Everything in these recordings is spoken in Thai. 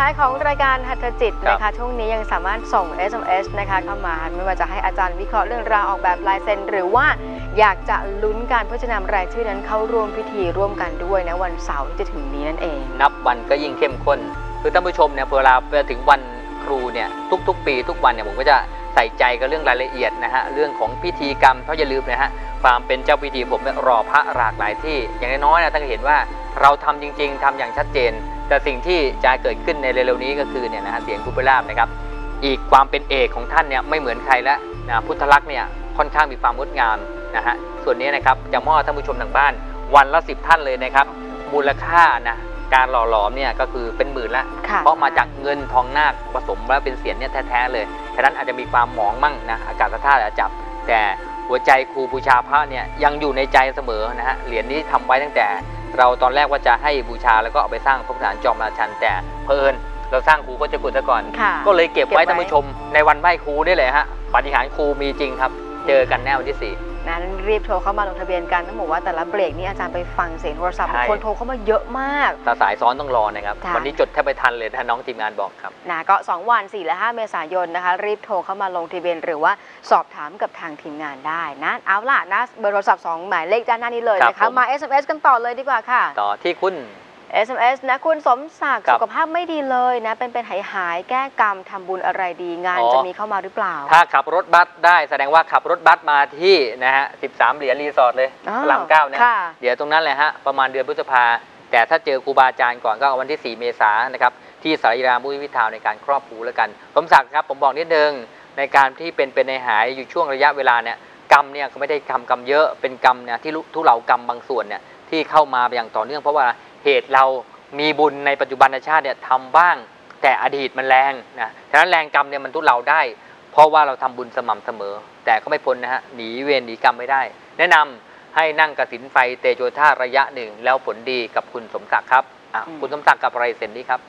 ท้ายของรายการหัตถจิตนะคะช่วงนี้ยังสามารถส่ง SMS นะคะเข้ามาไม่ว่าจะให้อาจารย์วิเคราะห์เรื่องราวออกแบบลายเซ็นหรือว่าอยากจะลุ้นการเพื่อจะนำรายชื่อนั้นเข้าร่วมพิธีร่วมกันด้วยนะวันเสาร์ที่จะถึงนี้นั่นเองนับวันก็ยิ่งเข้มข้นคือท่านผู้ชมเนี่ยเวลาไปถึงวันครูเนี่ยทุกๆปีทุกวันเนี่ยผมก็จะใส่ใจกับเรื่องรายละเอียดนะฮะเรื่องของพิธีกรรมเพราะอย่าลืมนะฮะความเป็นเจ้าพิธีผมรอพระหลากหลายที่อย่างน้อยๆนะท่านเห็นว่าเราทำจริงๆทำอย่างชัดเจนแต่สิ่งที่จะเกิดขึ้นในเร็วๆนี้ก็คือเนี่ยนะฮะเสียงคุปลาภนะครับอีกความเป็นเอกของท่านเนี่ยไม่เหมือนใครแล้วนะพุทธลักษณ์เนี่ยค่อนข้างมีความงดงามนะฮะส่วนนี้นะครับจะมอบท่านผู้ชมทางบ้านวันละ10ท่านเลยนะครับมูลค่านะการหล่อหลอมเนี่ยก็คือเป็นหมื่นละเพราะมาจากเงินทองนาคผสมแล้วเป็นเสียงเนี่ยแท้ๆเลยฉะนั้นอาจจะมีความหมองมั่งนะอากาศธาตุอาจจะจับแต่หัวใจครูบูชาพระเนี่ยยังอยู่ในใจเสมอนะฮะเหรียญนี้ทำไว้ตั้งแต่เราตอนแรกว่าจะให้บูชาแล้วก็เอาไปสร้างพระสถานจอมราชันแต่เผอิญเราสร้างครูก็จะกุศลก่อนก็เลยเก็บไว้ท่านผู้ชมในวันไหว้ครูนี่เลยฮะปาฏิหาริย์ครูมีจริงครับเจอกันแน่วันที่4 นั้นรีบโทรเข้ามาลงทะเบียนกันต้องบอกว่าแต่ละเบรกนี้อาจารย์ไปฟังเสียงโทรศัพท์คนโทรเข้ามาเยอะมากแต่สายซ้อนต้องรอนะครับวันนี้จดแทบไม่ทันเลยถ้าน้องทีมงานบอกครับนะก็2วัน4และ5เมษายนนะคะรีบโทรเข้ามาลงทะเบียนหรือว่าสอบถามกับทางทีมงานได้นะเอาล่ะนะเบอร์โทรศัพท์2หมายเลขด้านหน้านี้เลยนะคะมา SMS กันต่อเลยดีกว่าค่ะต่อที่คุณ SMS นะคุณสมศักดิ์สุขภาพไม่ดีเลยนะเป็นหายแก้กรรมทำบุญอะไรดีงานจะมีเข้ามาหรือเปล่าถ้าขับรถบัสได้แสดงว่าขับรถบัสมาที่นะฮะ13เหรียญรีสอร์ทเลยพระราม9นะเดี๋ยวตรงนั้นแหละฮะประมาณเดือนพฤษภาแต่ถ้าเจอครูบาอาจารย์ก่อนก็วันที่4เมษายนนะครับที่สารยามุ้ยวิทาวในการครอบครูแล้วกันสมศักดิ์ครับผมบอกนิดนึงในการที่เป็นในหายอยู่ช่วงระยะเวลาเนี่ยกรรมเนี่ยก็ไม่ได้ทำกรรมเยอะเป็นกรรมเนี่ยที่ทุเลากรรมบางส่วนเนี่ยที่เข้ามาอย่างต่อเนื่องเพราะว่าเหตุเรามีบุญในปัจจุบันชาติเนี่ยทำบ้างแต่อดีตมันแรงนะฉะนั้นแรงกรรมเนี่ยมันทุเลาได้เพราะว่าเราทำบุญสม่ำเสมอแต่ก็ไม่พ้นนะฮะหนีเวรหนีกรรมไม่ได้แนะนำให้นั่งกสิณไฟเตโชธาระยะหนึ่งแล้วผลดีกับคุณสมศักดิ์ครับคุณสมศักดิ์กับอะไรเซ็นนี้ครับ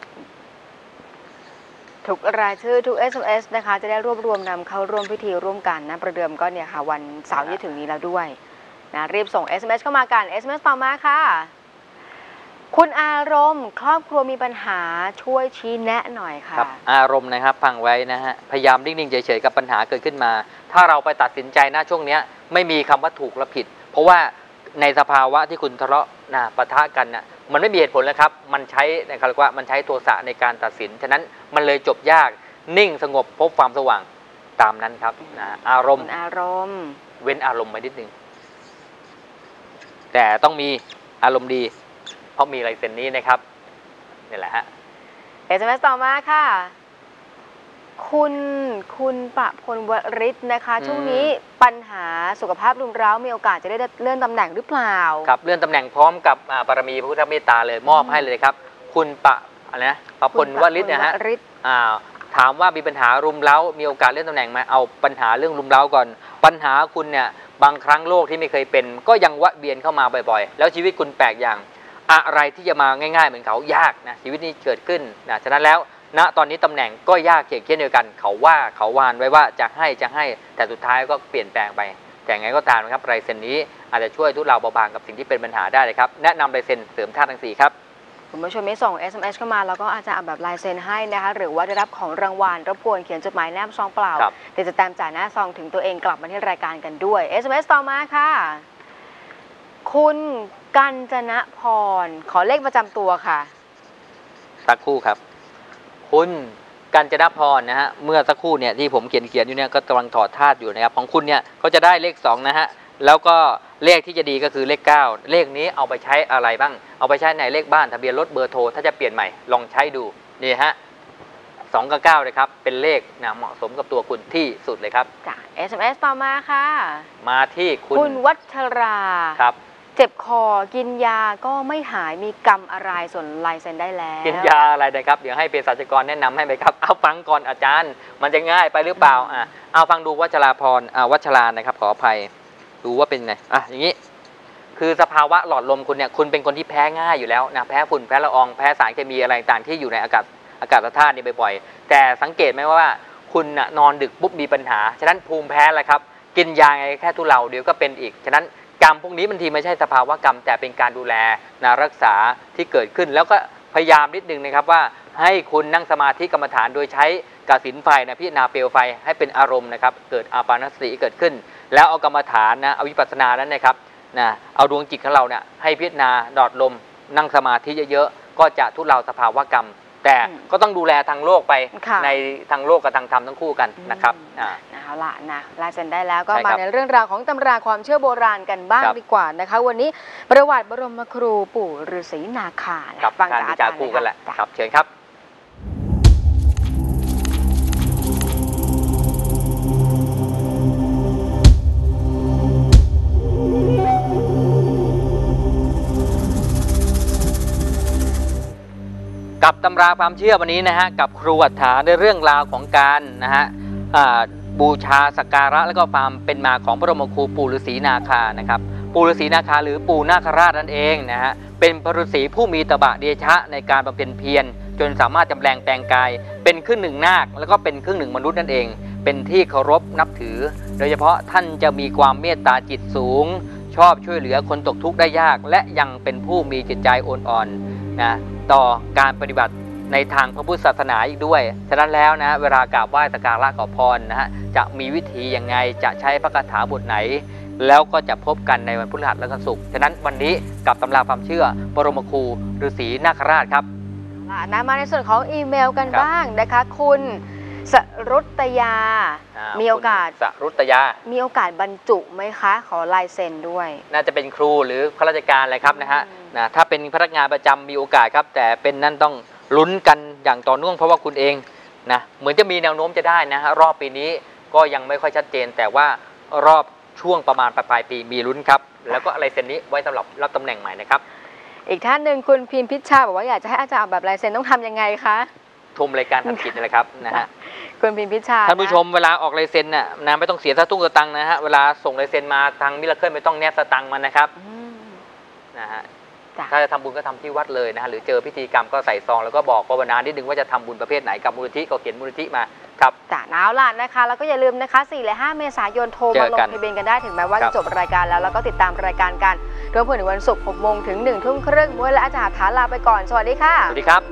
ทุกรายชื่อทุก SMS นะคะจะได้รวบรวมนำเข้าร่วมพิธีร่วมกันนะประเดิมก็เนี่ยค่ะวันเสาร์ที่ถึงนี้แล้วด้วยนะรีบส่ง SMS เข้ามากัน SMS ต่อมาค่ะคุณอารมณ์ครอบครัวมีปัญหาช่วยชี้แนะหน่อยค่ะครับอารมณ์นะครับฟังไว้นะฮะพยายามนิ่งๆเฉยๆกับปัญหาเกิดขึ้นมาถ้าเราไปตัดสินใจนะช่วงนี้ไม่มีคำว่าถูกและผิดเพราะว่าในสภาวะที่คุณทะเลาะปะทะกันนะมันไม่มีเหตุผลแล้วครับมันใช้นะครับว่ามันใช้โทสะในการตัดสินฉะนั้นมันเลยจบยากนิ่งสงบพบความสว่างตามนั้นครับอารมณ์เว้นอารมณ์ไปนิดนึงแต่ต้องมีอารมณ์ดีเพราะมีลายเซ็นนี้นะครับนี่แหละฮะ SMS ต่อมาค่ะคุณประพลวริศนะคะช่วงนี้ปัญหาสุขภาพรุมเร้ามีโอกาสจะได้เลื่อนตำแหน่งหรือเปล่าครับเลื่อนตำแหน่งพร้อมกับบารมีพระพุทธเมตตาเลยมอบให้เลยครับคุณประพลวริศนะฮะถามว่ามีปัญหารุมเร้ามีโอกาสเลื่อนตำแหน่งไหมเอาปัญหาเรื่องรุมเร้าก่อนปัญหาคุณเนี่ยบางครั้งโรคที่ไม่เคยเป็นก็ยังวะเวียนเข้ามาบ่อยๆแล้วชีวิตคุณแปลกอย่างอะไรที่จะมาง่ายๆเหมือนเขายากนะชีวิตนี้เกิดขึ้นนะฉะนั้นแล้วณตอนนี้ตำแหน่งก็ยากเช่นเดียวกันเขาวานไว้ว่าจะให้แต่สุดท้ายก็เปลี่ยนแปลงไปแต่ไงก็ตามนะครับลายเซ็นนี้อาจจะช่วยทุเลาเบาบางกับสิ่งที่เป็นปัญหาได้เลยครับแนะนำลายเซ็นเสริมธาตุทั้ง4ครับคุณผู้ชมไม่ส่ง SMS เข้ามาแล้วก็อาจจะเอาแบบลายเซ็นให้นะคะหรือว่าได้รับของรางวัลรบกวนเขียนจดหมายแนบซองเปล่าแต่จะแต้มจ่ายหน้าซองถึงตัวเองกลับมาที่รายการกันด้วย SMS ต่อมาค่ะคุณกัญจนพรขอเลขประจำตัวค่ะสักครู่ครับคุณกัญจนพรนะฮะเมื่อสักครู่เนี่ยที่ผมเขียนอยู่เนี่ยก็กำลังถอดธาตุอยู่นะครับของคุณเนี่ยก็จะได้เลข2นะฮะแล้วก็เลขที่จะดีก็คือเลข9เลขนี้เอาไปใช้อะไรบ้างเอาไปใช้ในเลขบ้านทะเบียนรถเบอร์โทรถ้าจะเปลี่ยนใหม่ลองใช้ดูนี่ฮะ2กับ9เลยครับเป็นเลขนะเหมาะสมกับตัวคุณที่สุดเลยครับจ้ะ SMS ต่อมาค่ะมาที่คุณวัชราครับเจ็บคอกินยาก็ไม่หายมีกรรมอะไรส่วนลายเซ็นได้แล้วกินยาอะไรนะครับเดี๋ยวให้เภสัชกรแนะนำให้ไหมครับเอาฟังก่อนอาจารย์มันจะง่ายไปหรือเปล่าเอาฟังดูวัชรานะครับขออภัยดูว่าเป็นไงอย่างนี้คือสภาวะหลอดลมคุณเนี่ยคุณเป็นคนที่แพ้ง่ายอยู่แล้วนะแพ้ฝุ่นแพ้ละอองแพ้สารเคมีอะไรต่างที่อยู่ในอากาศธาตุนี่บ่อยๆแต่สังเกตไหมว่าคุณนอนดึกปุ๊บมีปัญหาฉะนั้นภูมิแพ้แหละครับกินยาไงแค่ทุเลาเดี๋ยวก็เป็นอีกฉะนั้นกรรมพวกนี้บางทีไม่ใช่สภาวะกรรมแต่เป็นการดูแลรักษาที่เกิดขึ้นแล้วก็พยายามนิดนึงนะครับว่าให้คุณนั่งสมาธิกรรมฐานโดยใช้กสิณไฟนะพิจารณาเปลวไฟให้เป็นอารมณ์นะครับเกิดอาปานสติเกิดขึ้นแล้วเอากรรมฐานนะเอาวิปัสสนานั้นนะครับนะเอาดวงจิตของเราเนี่ยให้พิจารณาดอดลมนั่งสมาธิเยอะๆก็จะทุเลาสภาวะกรรมแต่ก็ต้องดูแลทางโลกไปในทางโลกกับทางธรรมทั้งคู่กันนะครับเอาล่ะนะลายเซ็นได้แล้วก็มาในเรื่องราวของตำราความเชื่อโบราณกันบ้างดีกว่านะคะวันนี้ประวัติบรมครูปู่ฤาษีนาคาฟังจากอาจารย์คู่กันแหละครับเชิญครับกับตำราความเชื่อวันนี้นะฮะกับครูอัฏฐาในเรื่องราวของการนะฮะบูชาสักการะและก็ความเป็นมาของพระบรมครูปู่ฤาษีนาคานะครับปู่ฤาษีนาคาหรือปู่นาคราชนั่นเองนะฮะเป็นพระฤาษีผู้มีตบะเดชะในการบำเพ็ญเพียรจนสามารถจำแรงแปลงกายเป็นครึ่งหนึ่งนาคแล้วก็เป็นครึ่งหนึ่งมนุษย์นั่นเองเป็นที่เคารพนับถือโดยเฉพาะท่านจะมีความเมตตาจิตสูงชอบช่วยเหลือคนตกทุกข์ได้ยากและยังเป็นผู้มีจิตใจโอนอ่อนนะต่อการปฏิบัติในทางพระพุทธศาสนาอีกด้วยฉะนั้นแล้วนะเวลากราบไหว้สักการะขอพรนะฮะจะมีวิธียังไงจะใช้พระคาถาบทไหนแล้วก็จะพบกันในวันพฤหัสและวันศุกร์ฉะนั้นวันนี้กับตำราความเชื่อบรมครูฤาษีนาคราชครับมาในส่วนของอีเมลกันบ้างนะคะคุณสรุตยามีโอกาสสรุตยามีโอกาสบรรจุไหมคะขอลายเซ็นด้วยน่าจะเป็นครูหรือข้าราชการอะไรครับนะฮะถ้าเป็นพนักงานประจำมีโอกาสครับแต่เป็นนั่นต้องลุ้นกันอย่างต่อเนื่องเพราะว่าคุณเองนะเหมือนจะมีแนวโน้มจะได้นะฮะรอบปีนี้ก็ยังไม่ค่อยชัดเจนแต่ว่ารอบช่วงประมาณปลายปีมีลุ้นครับแล้วก็ลายเซ็นนี้ไว้สำหรับรับตำแหน่งใหม่นะครับอีกท่านหนึ่งคุณพิมพิชชาบอกว่าอยากจะให้อาจารย์แบบลายเซ็นต้องทำยังไงคะชมรายการทำกิจนี่แหละครับนะฮะคุณพิมพิชชาท่านผู้ชมเวลาออกลายเซ็นน่ะนะไม่ต้องเสียตุ้งสตังค์นะฮะเวลาส่งลายเซ็นมาทางมิราเคิลไม่ต้องแนบสตังค์มันนะครับนะฮะถ้าจะทำบุญก็ทำที่วัดเลยนะฮะหรือเจอพิธีกรรมก็ใส่ซองแล้วก็บอกภาวนานิดนึงว่าจะทำบุญประเภทไหนกับมูลนิธิก็เขียนมูลนิธิมาครับเอาล่ะนะคะแล้วก็อย่าลืมนะคะ4 และ 5 เมษายนโทรมาลงทะเบียนกันได้ถึงแม้ว่าจะจบรายการแล้วก็ติดตามรายการกันรวมถึงวันศุกร์ 6 โมงถึง 1 ทุ่มครึ่งมวยและอาจารย์ถาลาไปก่อนสวัสดีค่ะสวัสดีครับ